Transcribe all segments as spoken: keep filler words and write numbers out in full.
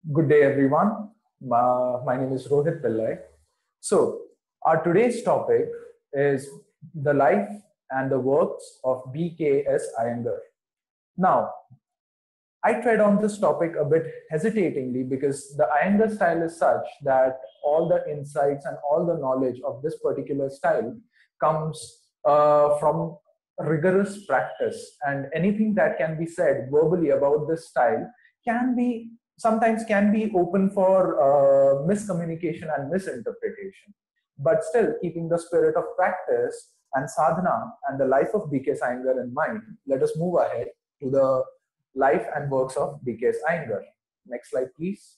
Good day, everyone. My, my name is Rohit Pillai. So, our today's topic is the life and the works of B K S Iyengar. Now, I tread on this topic a bit hesitatingly because the Iyengar style is such that all the insights and all the knowledge of this particular style comes uh, from rigorous practice, and anything that can be said verbally about this style can be sometimes can be open for uh, miscommunication and misinterpretation. But still, keeping the spirit of practice and sadhana and the life of B K S Iyengar in mind, let us move ahead to the life and works of B K S Iyengar. Next slide, please.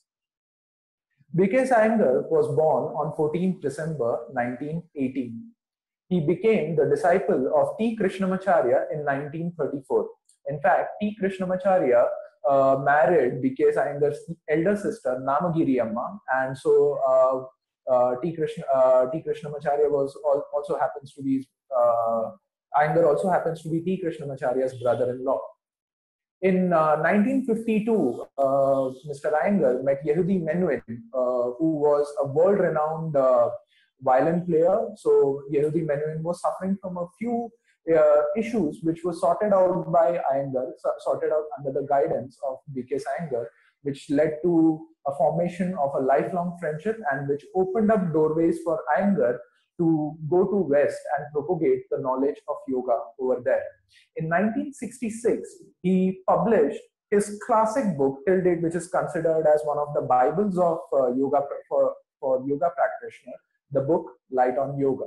B K S Iyengar was born on fourteenth December nineteen eighteen. He became the disciple of T. Krishnamacharya in nineteen thirty-four. In fact, T. Krishnamacharya uh, married B K S Iyengar's elder sister Namagiri Amma, and so uh, uh, T. Krishna uh, T. Krishnamacharya was also happens to be uh, Iyengar also happens to be T. Krishnamacharya's brother-in-law. In uh, nineteen fifty-two, uh, Mister Iyengar met Yehudi Menuhin, uh, who was a world-renowned uh, violin player. So Yehudi Menuhin was suffering from a few uh, issues which were sorted out by Iyengar, sorted out under the guidance of B K S Iyengar, which led to a formation of a lifelong friendship and which opened up doorways for Iyengar to go to West and propagate the knowledge of yoga over there. In nineteen sixty-six, he published his classic book till date, which is considered as one of the Bibles of uh, yoga for, for yoga practitioner, the book Light on Yoga.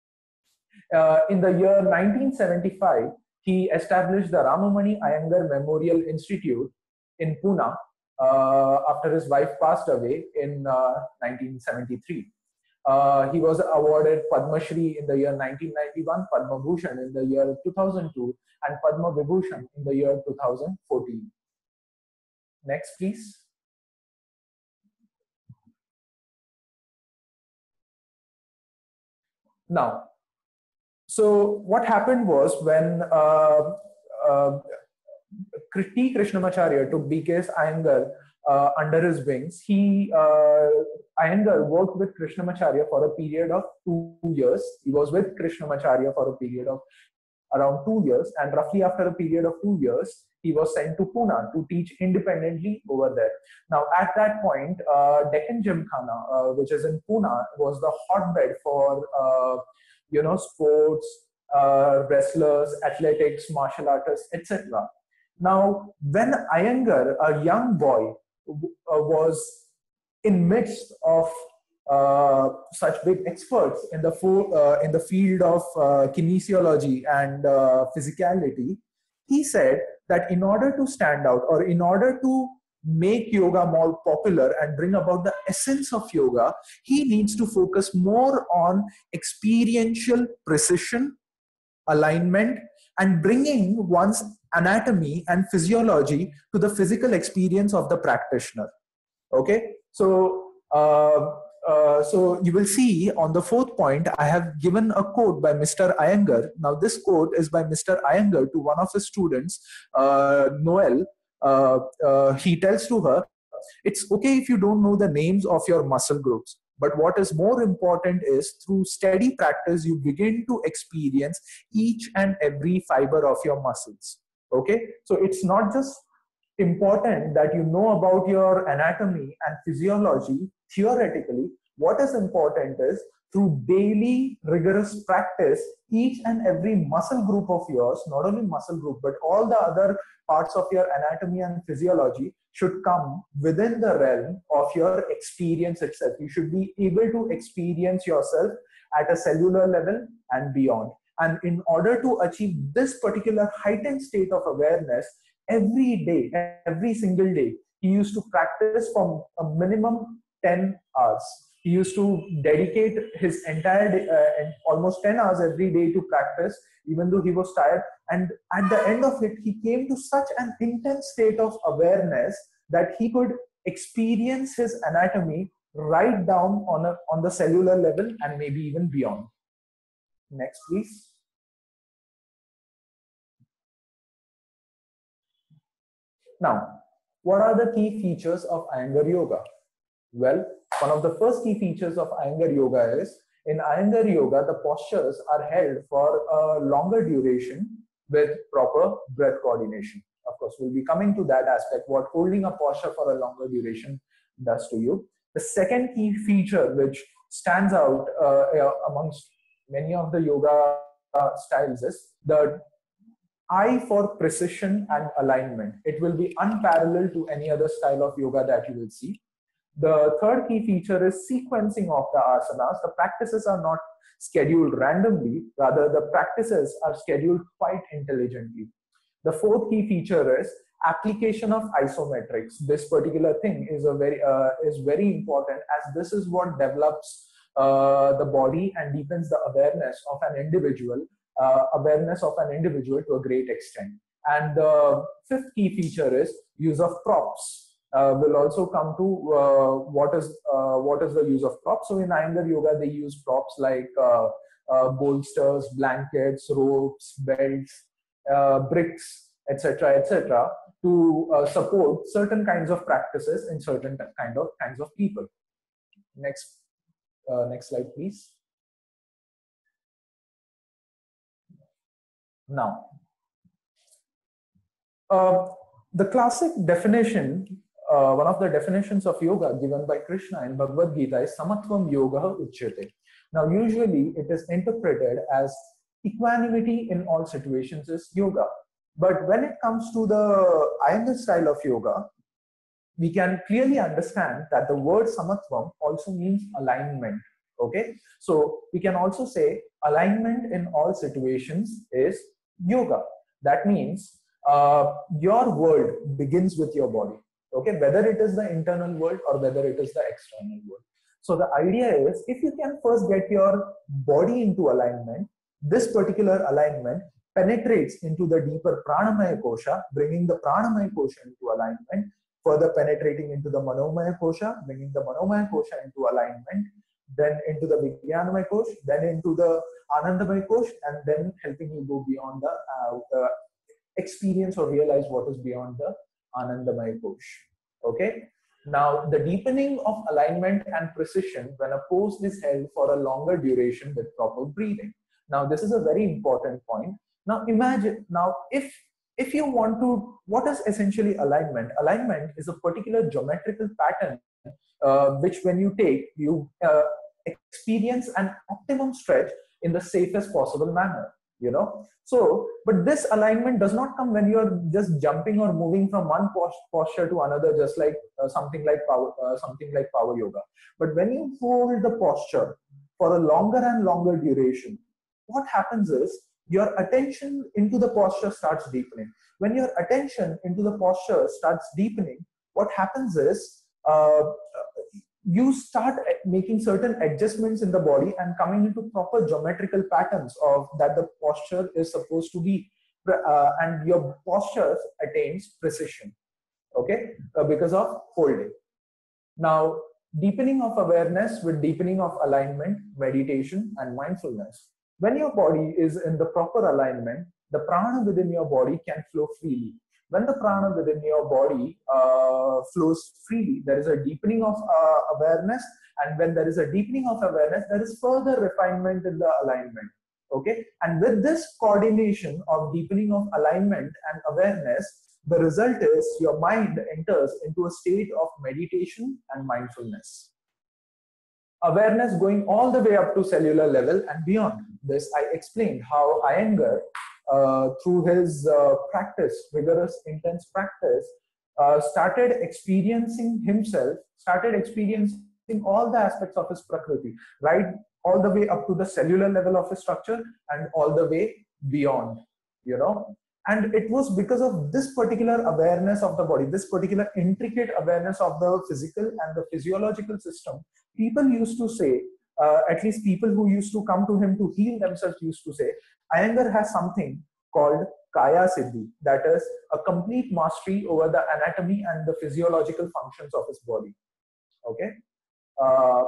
Uh, in the year nineteen seventy-five, he established the Ramamani Iyengar Memorial Institute in Pune uh, after his wife passed away in uh, nineteen seventy-three. Uh, he was awarded Padma Shri in the year nineteen ninety-one, Padma Bhushan in the year two thousand two, and Padma Vibhushan in the year two thousand fourteen. Next, please. Now, so what happened was when uh, uh, T. Krishnamacharya took B K S Iyengar uh, under his wings, he uh, Iyengar worked with Krishnamacharya for a period of two years. He was with Krishnamacharya for a period of around two years, and roughly after a period of two years, he was sent to Pune to teach independently over there. Now, at that point, uh, Deccan Gymkhana, uh, which is in Pune, was the hotbed for uh, you know sports, uh, wrestlers, athletics, martial artists, et cetera. Now, when Iyengar, a young boy, uh, was in midst of uh, such big experts in the uh, in the field of uh, kinesiology and uh, physicality, he said that in order to stand out, or in order to make yoga more popular and bring about the essence of yoga, he needs to focus more on experiential precision, alignment, and bringing one's anatomy and physiology to the physical experience of the practitioner. Okay, so uh, uh, so you will see on the fourth point, I have given a quote by Mister Iyengar. Now, this quote is by Mister Iyengar to one of his students, uh, Noel. Uh, uh, he tells to her, "It's okay if you don't know the names of your muscle groups. But what is more important is through steady practice, you begin to experience each and every fiber of your muscles." Okay, so it's not just important that you know about your anatomy and physiology theoretically. What is important is through daily rigorous practice, each and every muscle group of yours, not only muscle group, but all the other parts of your anatomy and physiology should come within the realm of your experience itself. You should be able to experience yourself at a cellular level and beyond. And in order to achieve this particular heightened state of awareness, every day, every single day, he used to practice for a minimum ten hours. He used to dedicate his entire day, uh, almost ten hours every day to practice, even though he was tired. And at the end of it, he came to such an intense state of awareness that he could experience his anatomy right down on, a, on the cellular level and maybe even beyond. Next, please. Now, What are the key features of Iyengar Yoga? Well, one of the first key features of Iyengar Yoga is, in Iyengar Yoga, the postures are held for a longer duration with proper breath coordination. Of course, we'll be coming to that aspect, what holding a posture for a longer duration does to you. The second key feature which stands out uh, amongst many of the yoga uh, styles is the eye for precision and alignment. It will be unparalleled to any other style of yoga that you will see. The third key feature is sequencing of the asanas. The practices are not scheduled randomly, rather the practices are scheduled quite intelligently. The fourth key feature is application of isometrics. This particular thing is a very uh, is very important, as this is what develops uh, the body and deepens the awareness of an individual, uh, awareness of an individual to a great extent. And the fifth key feature is use of props. Uh, we'll also come to uh, what is uh, what is the use of props. So in Iyengar Yoga, they use props like uh, uh, bolsters, blankets, ropes, belts, uh, bricks, et cetera, et cetera, to uh, support certain kinds of practices in certain kind of kinds of people. Next, uh, next slide, please. Now, uh, the classic definition. Uh, one of the definitions of yoga given by Krishna in Bhagavad Gita is Samatvam Yoga Uchyate. Now, usually it is interpreted as equanimity in all situations is yoga. But when it comes to the Iyengar style of yoga, we can clearly understand that the word Samatvam also means alignment. Okay, so we can also say alignment in all situations is yoga. That means uh, your world begins with your body. Okay, whether it is the internal world or whether it is the external world. So the idea is, if you can first get your body into alignment, this particular alignment penetrates into the deeper Pranamaya Kosha, bringing the Pranamaya Kosha into alignment, further penetrating into the Manomaya Kosha, bringing the Manomaya Kosha into alignment, then into the Vijnanamaya Kosha, then into the Anandamaya Kosha, and then helping you go beyond the uh, uh, experience or realize what is beyond the Anandamaya Kosha. Okay. Now, the deepening of alignment and precision when a pose is held for a longer duration with proper breathing. Now, this is a very important point. Now, imagine now if if you want to, what is essentially alignment? Alignment is a particular geometrical pattern uh, which, when you take, you uh, experience an optimum stretch in the safest possible manner. You know, so but this alignment does not come when you are just jumping or moving from one posture to another, just like uh, something like power uh, something like power yoga. But when you hold the posture for a longer and longer duration, what happens is your attention into the posture starts deepening. When your attention into the posture starts deepening, what happens is uh, you start making certain adjustments in the body and coming into proper geometrical patterns of that the posture is supposed to be, uh, and your posture attains precision. Okay, uh, because of holding. Now, deepening of awareness with deepening of alignment, meditation, and mindfulness. When your body is in the proper alignment, the prana within your body can flow freely. When the prana within your body uh, flows freely, there is a deepening of uh, awareness, and when there is a deepening of awareness, there is further refinement in the alignment. Okay, and with this coordination of deepening of alignment and awareness, the result is your mind enters into a state of meditation and mindfulness. Awareness going all the way up to cellular level and beyond. This I explained how Iyengar, uh, through his uh, practice, rigorous, intense practice, uh, started experiencing himself, started experiencing all the aspects of his Prakriti, right, all the way up to the cellular level of his structure and all the way beyond, you know. And it was because of this particular awareness of the body, this particular intricate awareness of the physical and the physiological system, people used to say, uh, at least people who used to come to him to heal themselves used to say, Iyengar has something called Kaya Siddhi, that is a complete mastery over the anatomy and the physiological functions of his body. Okay. Uh,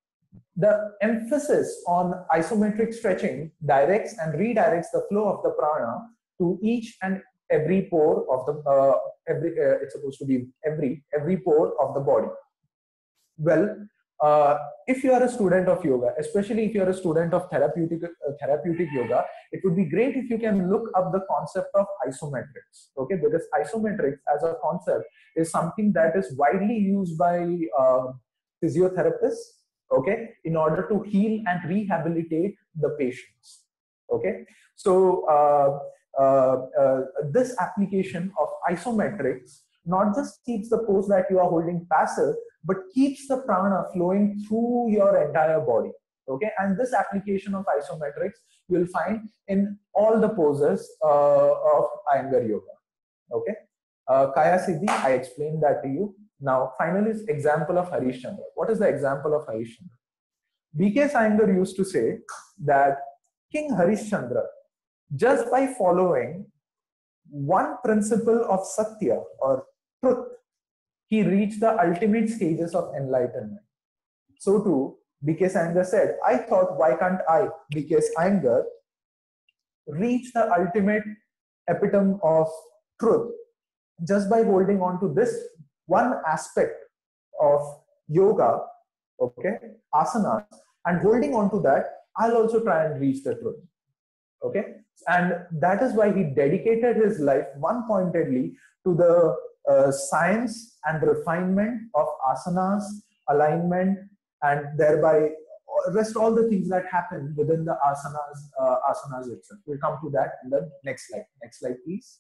the emphasis on isometric stretching directs and redirects the flow of the prana to each and every pore of the uh, every uh, it's supposed to be every every pore of the body. Well, uh, if you are a student of yoga, especially if you are a student of therapeutic uh, therapeutic yoga, it would be great if you can look up the concept of isometrics. Okay, because isometrics as a concept is something that is widely used by uh, physiotherapists. Okay, in order to heal and rehabilitate the patients. Okay, so uh, uh, uh, this application of isometrics not just keeps the pose that you are holding passive, but keeps the prana flowing through your entire body. Okay, and this application of isometrics you'll find in all the poses uh, of Iyengar yoga. Okay, uh, Kaya Siddhi, I explained that to you. Now, finally, is example of Harish Chandra. What is the example of Harish Chandra? B K Iyengar used to say that King Harish Chandra, just by following one principle of Satya or truth, he reached the ultimate stages of enlightenment. So too, B K Iyengar said, I thought, why can't I, B K Iyengar, reach the ultimate epitome of truth just by holding on to this one aspect of yoga, okay, asanas, and holding on to that, I'll also try and reach the truth. Okay, and that is why he dedicated his life one pointedly to the uh, science and refinement of asanas, alignment, and thereby rest all the things that happen within the asanas, uh, asanas itself. We'll come to that in the next slide. Next slide, please.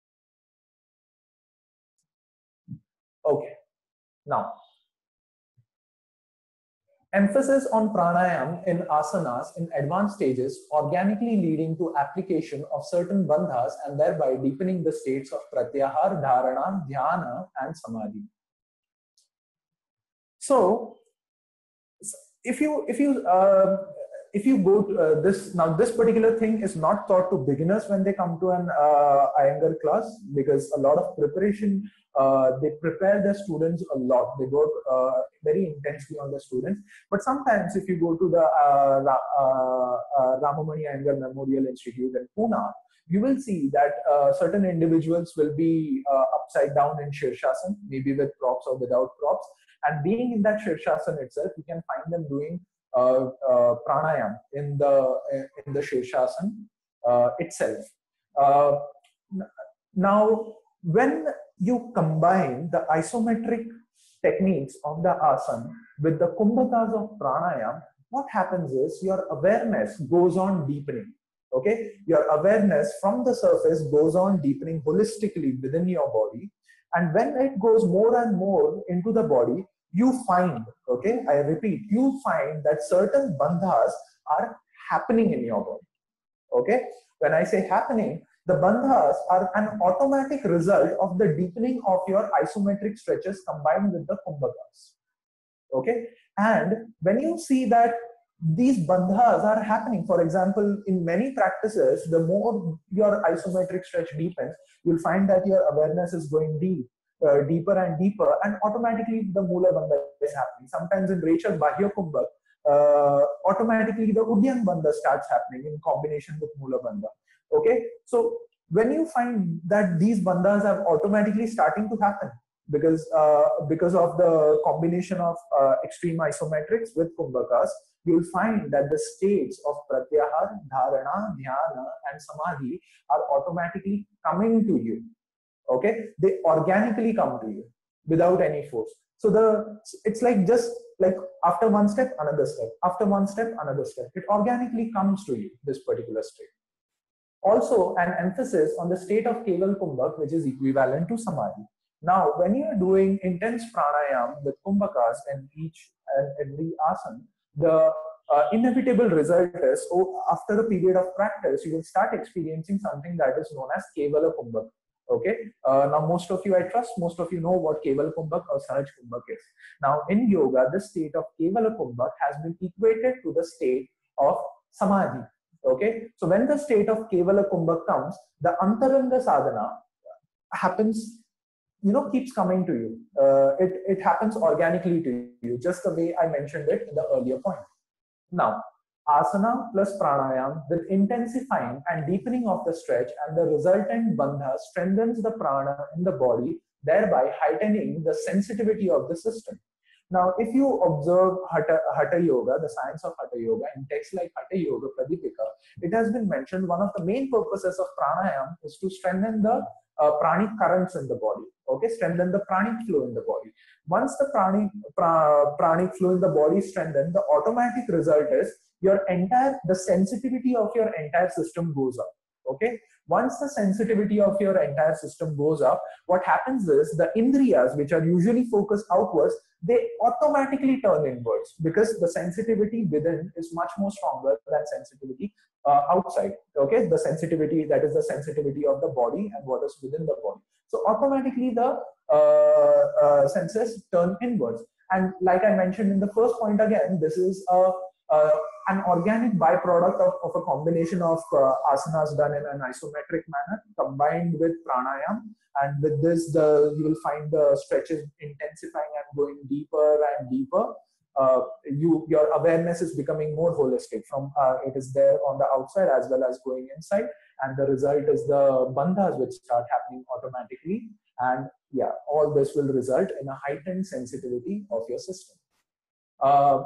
Okay, now emphasis on pranayam in asanas in advanced stages, organically leading to application of certain bandhas and thereby deepening the states of pratyahar, dharana, dhyana, and samadhi. So, if you if you uh, if you go to uh, this now, this particular thing is not taught to beginners when they come to an uh, Iyengar class, because a lot of preparation. Uh, they prepare their students a lot. They work uh, very intensely on the students. But sometimes, if you go to the uh, Ra uh, uh, Ramamani Iyengar Memorial Institute in Pune, you will see that uh, certain individuals will be uh, upside down in Shirshasan, maybe with props or without props. And being in that Shirshasan itself, you can find them doing uh, uh, pranayam in the in the Shirshasan uh, itself. Uh, now, when you combine the isometric techniques of the asana with the kumbhakas of pranayam, what happens is your awareness goes on deepening. Okay, your awareness from the surface goes on deepening holistically within your body, and when it goes more and more into the body, you find, okay, I repeat, you find that certain bandhas are happening in your body. Okay, when I say happening, the bandhas are an automatic result of the deepening of your isometric stretches combined with the kumbhakas. Okay, and when you see that these bandhas are happening, for example, in many practices, the more your isometric stretch deepens, you'll find that your awareness is going deep, uh, deeper and deeper, and automatically the Mula Bandha is happening. Sometimes in Rachel Bahya Kumbhak, uh, automatically the Udyang Bandha starts happening in combination with Mula Bandha. Okay, so when you find that these bandhas are automatically starting to happen because uh, because of the combination of uh, extreme isometrics with kumbhakas, you'll find that the states of pratyahar, dharana, dhyana, and samadhi are automatically coming to you. Okay, they organically come to you without any force. So the it's like just like after one step, another step, after one step, another step. It organically comes to you, this particular state. Also, an emphasis on the state of Keval Kumbhak, which is equivalent to Samadhi. Now, when you are doing intense pranayam with kumbhakas in each and every asana, the uh, inevitable result is, oh, after a period of practice, you will start experiencing something that is known as Kevala Kumbhak. Okay. Uh, now, most of you, I trust, most of you know what Keval Kumbhak or Sahaj Kumbhak is. Now, in yoga, the state of Kevala Kumbhak has been equated to the state of Samadhi. Okay, so when the state of Kevala Kumbhak comes, the Antaranga Sadhana happens, you know, keeps coming to you. Uh, it, it happens organically to you, just the way I mentioned it in the earlier point. Now, Asana plus pranayam with intensifying and deepening of the stretch, and the resultant bandha strengthens the prana in the body, thereby heightening the sensitivity of the system. Now, if you observe Hatha, Hatha Yoga, the science of Hatha Yoga, in texts like Hatha Yoga Pradipika, it has been mentioned one of the main purposes of pranayam is to strengthen the uh, pranic currents in the body. Okay, strengthen the pranic flow in the body. Once the pranic, pra, pranic flow in the body is strengthened, the automatic result is your entire, the sensitivity of your entire system goes up. Okay, once the sensitivity of your entire system goes up, what happens is the indriyas, which are usually focused outwards, they automatically turn inwards because the sensitivity within is much more stronger than sensitivity uh, outside. Okay, the sensitivity, that is the sensitivity of the body and what is within the body. So automatically the uh, uh, senses turn inwards. And like I mentioned in the first point again, this is a Uh, an organic byproduct of, of a combination of uh, asanas done in an isometric manner combined with pranayam, and with this the you will find the stretches intensifying and going deeper and deeper. Uh, you your awareness is becoming more holistic, from uh, it is there on the outside as well as going inside, and the result is the bandhas which start happening automatically, and yeah, all this will result in a heightened sensitivity of your system. uh,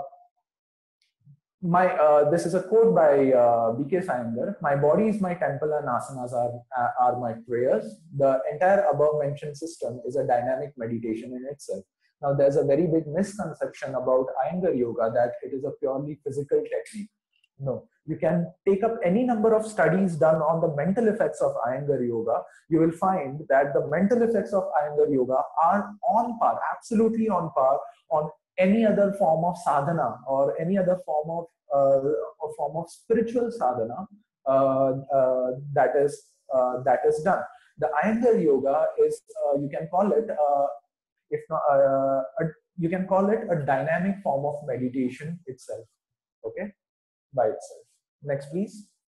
My uh, this is a quote by uh, B K Iyengar. My body is my temple and asanas are uh, are my prayers. The entire above mentioned system is a dynamic meditation in itself. Now, there's a very big misconception about Iyengar yoga that it is a purely physical technique. No, you can take up any number of studies done on the mental effects of Iyengar yoga. You will find that the mental effects of Iyengar yoga are on par, absolutely on par, on any other form of sadhana or any other form of uh, a form of spiritual sadhana uh, uh, that is uh, that is done. The Iyengar yoga is uh, you can call it uh, if not uh, a, you can call it a dynamic form of meditation itself. Okay, by itself. Next, please.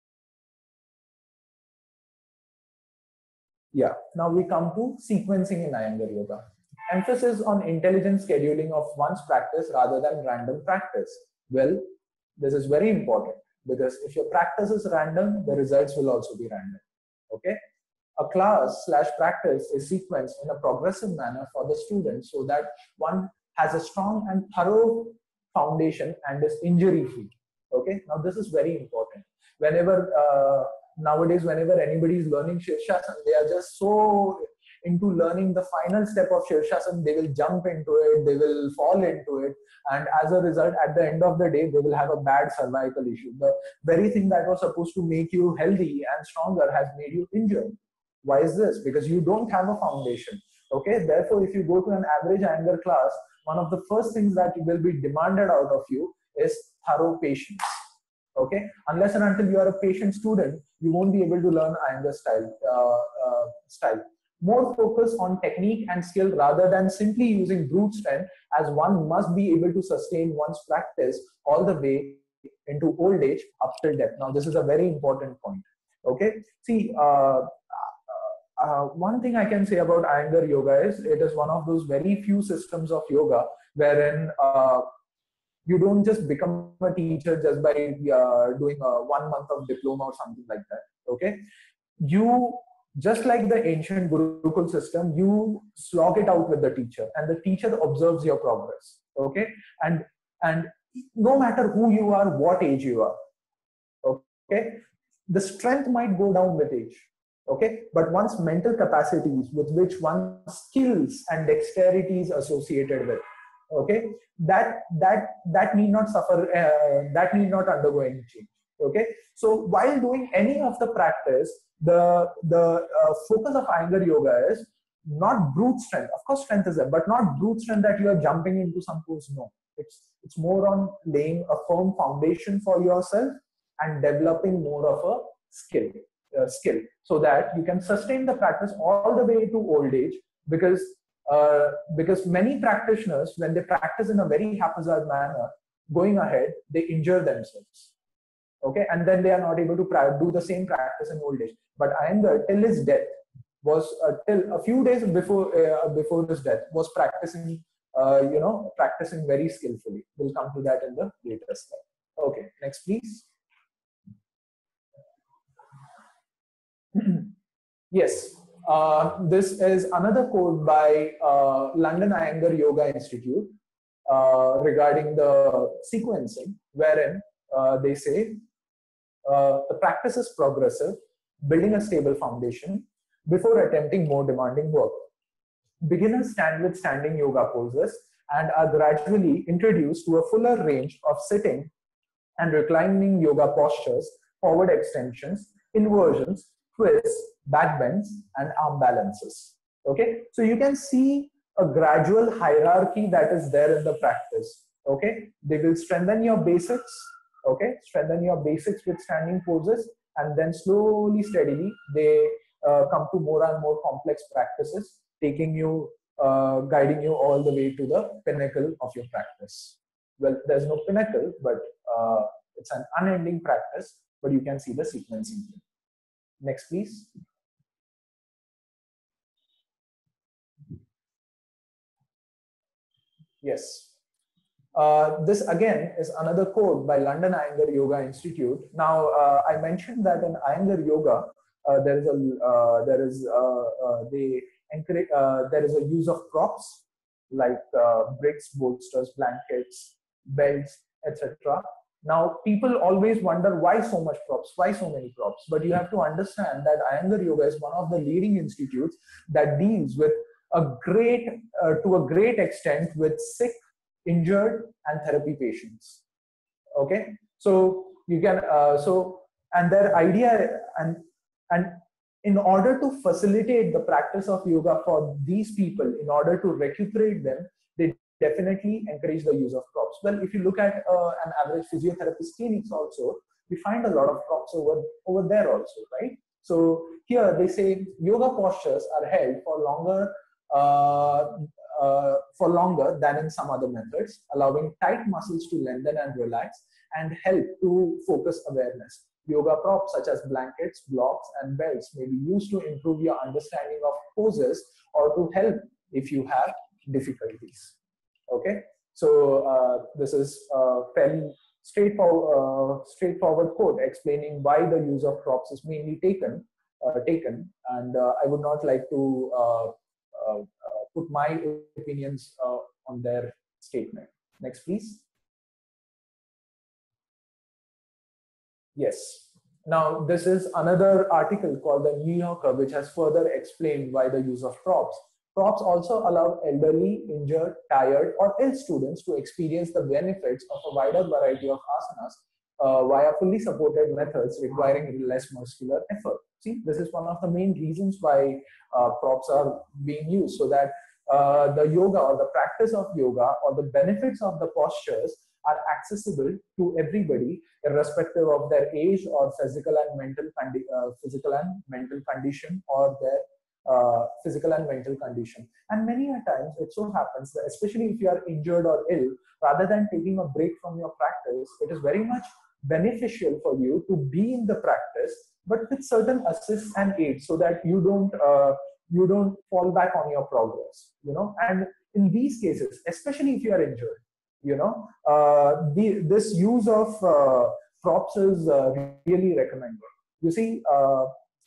Yeah. Now we come to sequencing in Iyengar yoga. Emphasis on intelligent scheduling of one's practice rather than random practice. Well, this is very important because if your practice is random, the results will also be random. Okay, a class slash practice is sequenced in a progressive manner for the student so that one has a strong and thorough foundation and is injury free. Okay, now this is very important. Whenever uh, nowadays, whenever anybody is learning Shirshasana, they are just so into learning the final step of Shirshasana, they will jump into it, they will fall into it, and as a result, at the end of the day, they will have a bad cervical issue. The very thing that was supposed to make you healthy and stronger has made you injured. Why is this? Because you don't have a foundation. Okay, therefore, if you go to an average Iyengar class, one of the first things that will be demanded out of you is thorough patience. Okay, unless and until you are a patient student, you won't be able to learn Iyengar style. Uh, uh, style. More focus on technique and skill rather than simply using brute strength, as one must be able to sustain one's practice all the way into old age up till death. Now, this is a very important point. Okay, see, uh, uh, one thing I can say about Iyengar yoga is it is one of those very few systems of yoga wherein uh, you don't just become a teacher just by uh, doing a one month of diploma or something like that. Okay, you, just like the ancient Gurukul system, you slog it out with the teacher, and the teacher observes your progress. Okay, and and no matter who you are, what age you are, okay, the strength might go down with age. Okay, but one's mental capacities with which one's skills and dexterity is associated with, okay, that that that need not suffer, uh, that need not undergo any change. Okay, so while doing any of the practice, the the uh, focus of Iyengar yoga is not brute strength. Of course, strength is there, but not brute strength that you are jumping into some pose. No, it's it's more on laying a firm foundation for yourself and developing more of a skill uh, skill so that you can sustain the practice all the way to old age. Because uh, because many practitioners, when they practice in a very haphazard manner, going ahead, they injure themselves. Okay, and then they are not able to do the same practice in old age. But Iyengar, till his death, was uh, till a few days before uh, before his death, was practicing, uh, you know, practicing very skillfully. We'll come to that in the later slide. Okay, next please. Yes, uh, this is another quote by uh, London Iyengar Yoga Institute uh, regarding the sequencing, wherein uh, they say uh, the practice is progressive, building a stable foundation before attempting more demanding work. Beginners stand with standing yoga poses and are gradually introduced to a fuller range of sitting and reclining yoga postures, forward extensions, inversions, twists, back bends, and arm balances. Okay, so you can see a gradual hierarchy that is there in the practice. Okay, they will strengthen your basics. Okay, strengthen your basics with standing poses, and then slowly, steadily, they uh, come to more and more complex practices, taking you, uh, guiding you all the way to the pinnacle of your practice. Well, there's no pinnacle, but uh, it's an unending practice, but you can see the sequencing here. Next, please. Yes. Uh, this again is another quote by London Iyengar Yoga Institute. Now, uh, I mentioned that in Iyengar Yoga, uh, there is a uh, there is uh, uh, they encourage uh, there is a use of props like uh, bricks, bolsters, blankets, belts, et cetera. Now, people always wonder why so much props, why so many props. But you have to understand that Iyengar Yoga is one of the leading institutes that deals with a great, uh, to a great extent, with sick, injured, and therapy patients. Okay, so you can, uh, so and their idea and and in order to facilitate the practice of yoga for these people, in order to recuperate them, they definitely encourage the use of props. Well, if you look at uh, an average physiotherapist clinics also, we find a lot of props over, over there also, right? So here they say yoga postures are held for longer uh, uh, for longer than in some other methods, allowing tight muscles to lengthen and relax and help to focus awareness. Yoga props such as blankets, blocks, and belts may be used to improve your understanding of poses or to help if you have difficulties. Okay, so uh, this is a fairly straightforward, uh, straightforward quote explaining why the use of props is mainly taken, uh, taken, and uh, I would not like to uh, uh, put my opinions uh, on their statement. Next, please. Yes. Now, this is another article called the New Yorker, which has further explained why the use of props. Props also allow elderly, injured, tired, or ill students to experience the benefits of a wider variety of asanas uh, via fully supported methods requiring less muscular effort. See, this is one of the main reasons why uh, props are being used, so that uh, the yoga or the practice of yoga or the benefits of the postures are accessible to everybody, irrespective of their age or physical and mental condi uh, physical and mental condition or their uh, physical and mental condition. And many a times it so happens that, especially if you are injured or ill, rather than taking a break from your practice, it is very much beneficial for you to be in the practice, but with certain assists and aids, so that you don't uh, you don't fall back on your progress. You know, and in these cases, especially if you are injured, you know, uh, the, this use of uh, props is uh, really recommended. You see, uh,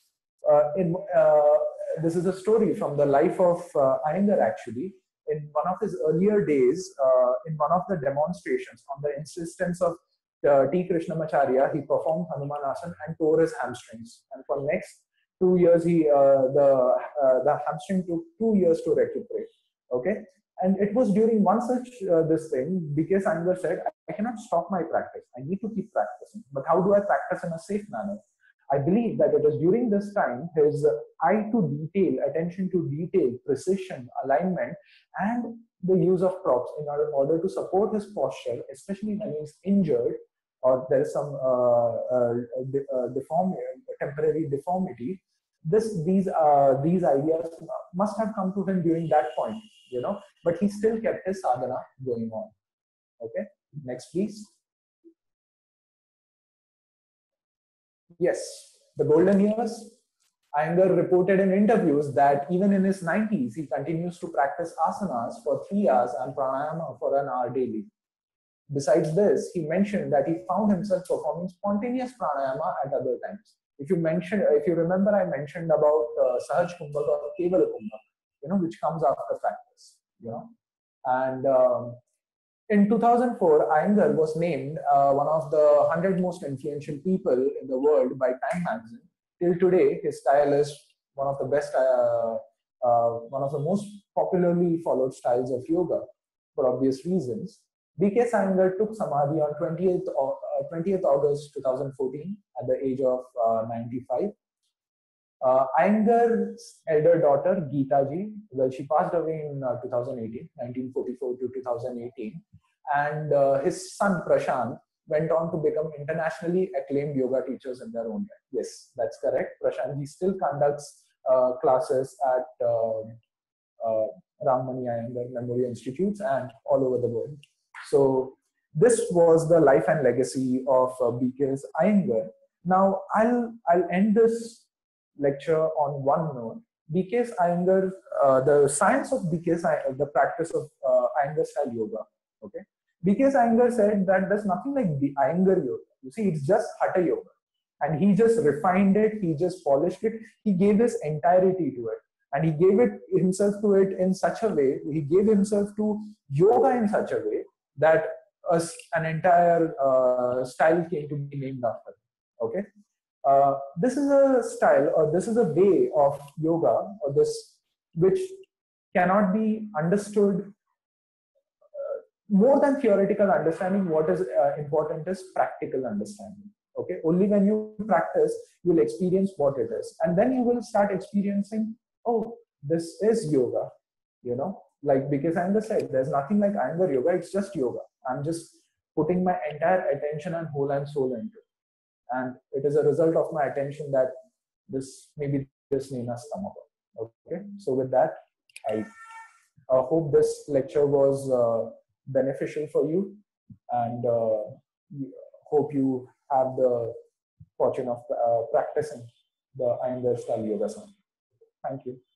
uh, in uh, this is a story from the life of uh, Iyengar actually. In one of his earlier days, uh, in one of the demonstrations, on the insistence of uh, T. Krishnamacharya, he performed Hanumanasana and tore his hamstrings. And for next two years, he uh, the uh, the hamstring took two years to recuperate. Okay. And it was during one such uh, this thing, B K Iyengar said, I cannot stop my practice. I need to keep practicing. But how do I practice in a safe manner? I believe that it is during this time his eye to detail, attention to detail, precision, alignment, and the use of props in order, order to support his posture, especially when he's injured or there is some uh, uh, uh, deformity, temporary deformity. This, these, uh, these ideas must have come to him during that point, you know, but he still kept his sadhana going on. Okay, next please. Yes, the golden years. Iyengar reported in interviews that even in his nineties, he continues to practice asanas for three hours and pranayama for an hour daily. besides this, he mentioned that he found himself performing spontaneous pranayama at other times. If you mentioned, if you remember, I mentioned about uh, Sahaj Kumbhak or Kevala Kumbhak, you know, which comes after practice, you know. And um, in two thousand four, Iyengar was named uh, one of the one hundred most influential people in the world by Time magazine. Till today, his style is one of the best, uh, uh, one of the most popularly followed styles of yoga for obvious reasons. B K Iyengar took Samadhi on twentieth, uh, twentieth August two thousand fourteen at the age of uh, ninety-five. Uh, Iyengar's elder daughter, Geeta Ji, well, she passed away in uh, two thousand eighteen, nineteen forty-four to two thousand eighteen. And uh, his son, Prashant, went on to become internationally acclaimed yoga teachers in their own right. Yes, that's correct. Prashant Ji still conducts uh, classes at uh, uh, Rammani Iyengar Memorial Institutes and all over the world. So this was the life and legacy of uh, B K Iyengar. Now I'll I'll end this lecture on one note. B K Iyengar, uh, the science of B K Iyengar, the practice of uh, Iyengar style yoga. Okay, B K Iyengar said that there's nothing like the Iyengar yoga. You see, it's just Hatha yoga, and he just refined it. He just polished it. He gave his entirety to it, and he gave it himself to it in such a way. He gave himself to yoga in such a way that us an entire uh, style came to be named after him. Okay. Uh, this is a style, or this is a way of yoga, or this which cannot be understood uh, more than theoretical understanding. What is uh, important is practical understanding. Okay, only when you practice, you'll experience what it is, and then you will start experiencing, oh, this is yoga. You know, like because Iyengar said, there's nothing like Iyengar yoga. It's just yoga. I'm just putting my entire attention and whole and soul into it. And it is a result of my attention that this maybe this name has come about. Okay, so with that, I uh, hope this lecture was uh, beneficial for you, and uh, hope you have the fortune of uh, practicing the Iyengar style yoga. Thank you.